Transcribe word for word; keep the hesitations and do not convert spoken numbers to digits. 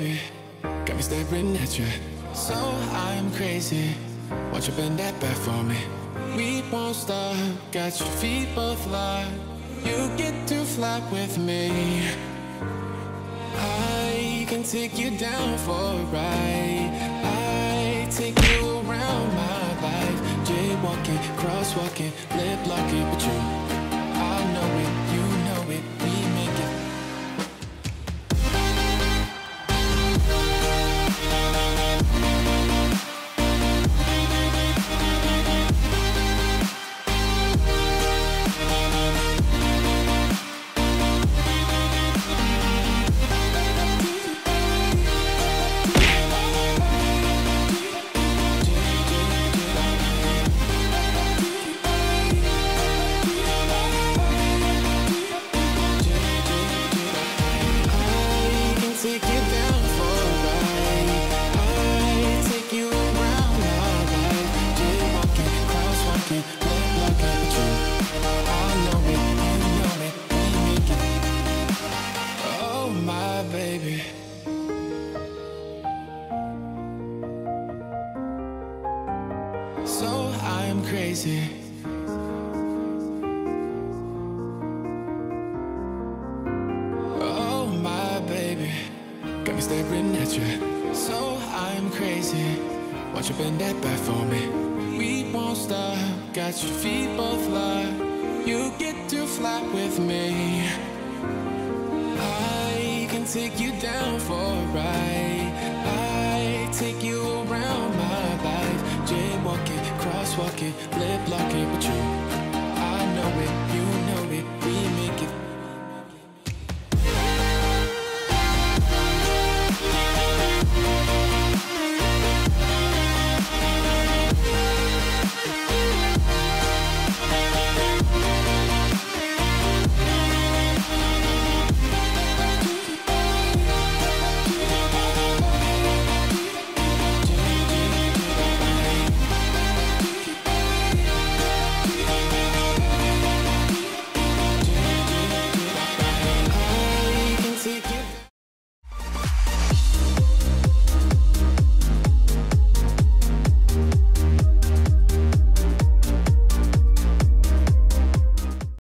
baby, got me staring at you. So I'm crazy. Won't you bend that back for me? We won't stop. Got your feet both locked. You get to fly with me. I can take you down for a ride. I take you around my life. Jaywalking, crosswalking, lip locking with you. I know it, you know it, we make it. So I'm crazy. Oh my baby, got me staring at you. So I'm crazy. Won't you bend that back for me? We won't stop. Got your feet both locked. You get to fly with me. I can take you down for a ride. I take you around my life. Jaywalking, crosswalking, lip locking with you. I know it, you know